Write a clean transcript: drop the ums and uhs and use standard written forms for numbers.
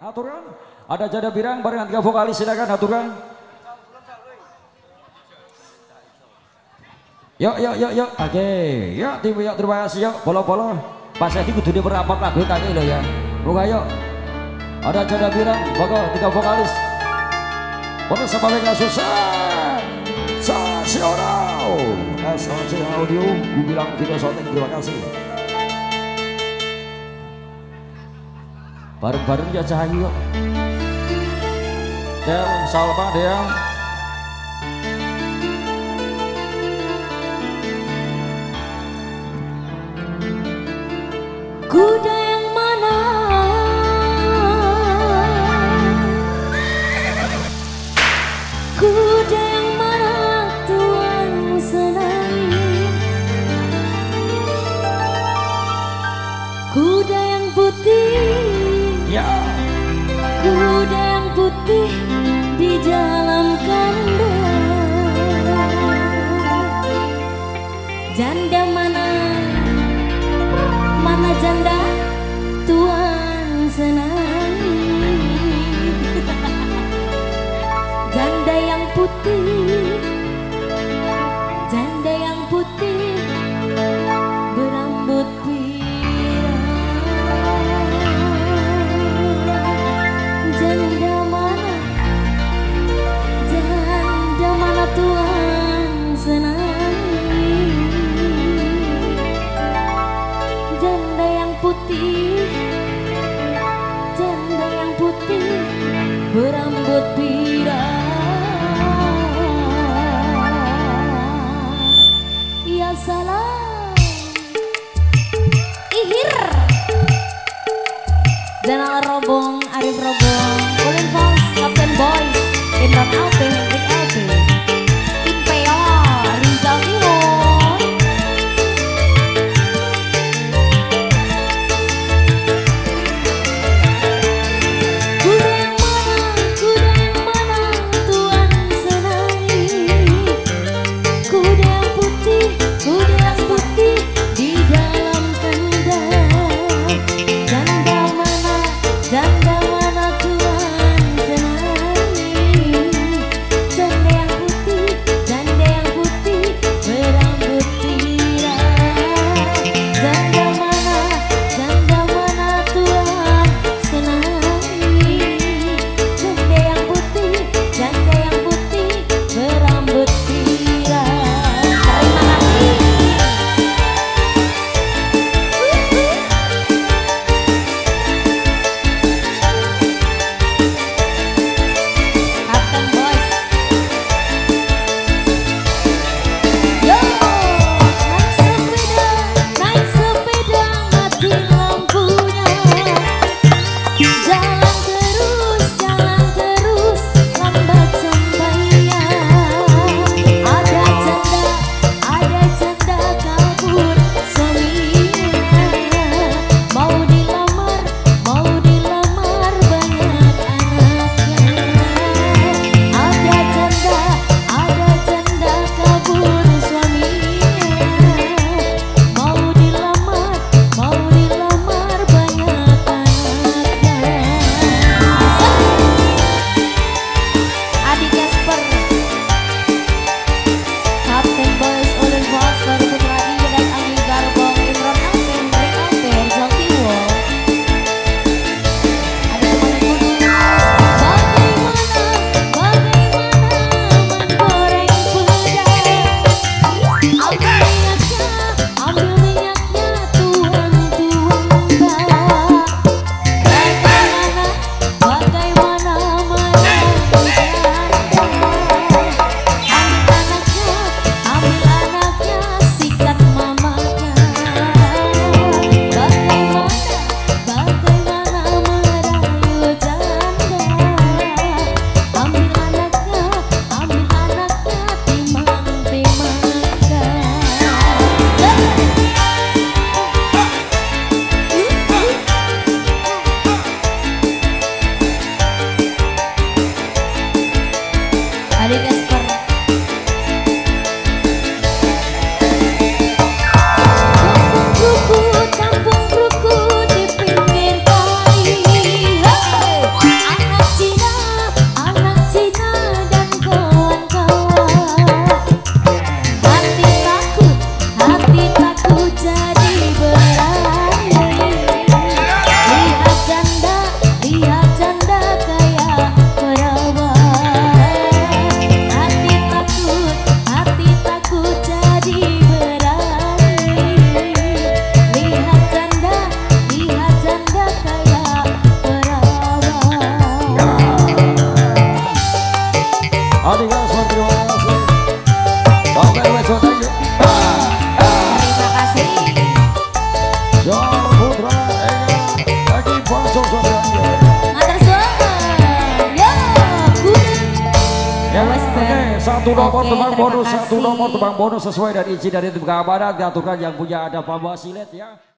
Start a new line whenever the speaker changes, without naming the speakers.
Aturan. Ada Janda Birang barengan 3 vokalis, silakan aturan. Yuk. Oke. Yuk tim yuk terima kasih yuk. Polo. Pas ini kudu diperapat lagu tangi lo ya. Buka yuk. Ada Janda Birang, bago 3 vokalis. Pada sama mereka susah. Sensasional. SLC Audio, gue bilang video shooting, terima kasih. Bareng-bareng ya Cahayu. Del, Salma, Del.
Kuda yang mana? Kuda yang mana Tuhan senangi? Kuda yang putih.
Ya.
Kuda yang putih di dalam kandang. Janda mana? Mana janda Tuhan senangi? Janda yang putih. Janda yang putih berambut pirang. Janda mana Tuhan senangi? Janda yang putih. Janda yang putih berambut pirang. Ya salam Ihir Zainal Robong, Arif Robong, Ulin Fons, Kapten Boy, Indra Alpe, Rick Alpe, Impeo, Rizal Timur. Kuda yang mana Tuhan senangi? Kuda yang putih di dalam kandang. Janda mana Tuhan senangi? Janda yang putih berambut pirang. Janda mana Tuhan senangi? Janda yang putih berambut pirang. Terima kasih.
satu nomor
Oke,
tebang
terima
bonus, satu
kasih.
nomor tebang bonus sesuai dari izin dari tim keamanan diaturkan yang punya ada Pak Silet ya.